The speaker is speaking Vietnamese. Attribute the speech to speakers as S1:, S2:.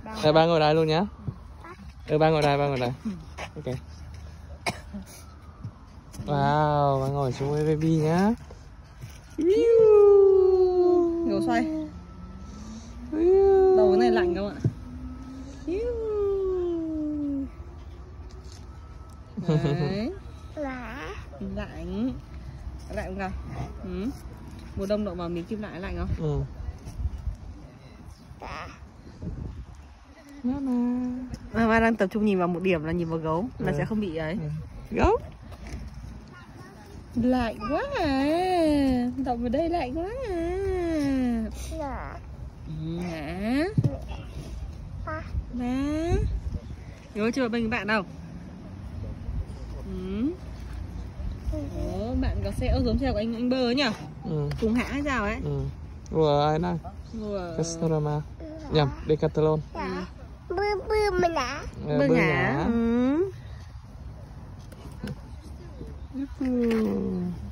S1: Đây, ba ngồi đây luôn nhá. Ba ngồi đây, ba ngồi đây. Ok. Wow, ba ngồi xuống với baby nhá.
S2: Ngồi xoay. Đầu cái này lạnh không ạ? Đấy. Lạnh. Lạnh không nào? Mùa đông độ mà mình kim lại lạnh không? Mama đang tập trung nhìn vào một điểm là nhìn vào gấu là sẽ không bị ấy.
S1: Gấu.
S2: Lạnh quá à. Động vào đây lạnh quá à. Hả? Má. Nhớ chưa bên bạn đâu? Ủa, bạn có xe giống xe của anh Bơ ấy nhỉ? Cùng hãng hay sao ấy?
S1: Của ai này? Castorama. Nhầm, Decathlon.
S3: Bơ ngã.
S2: Bơ ngã.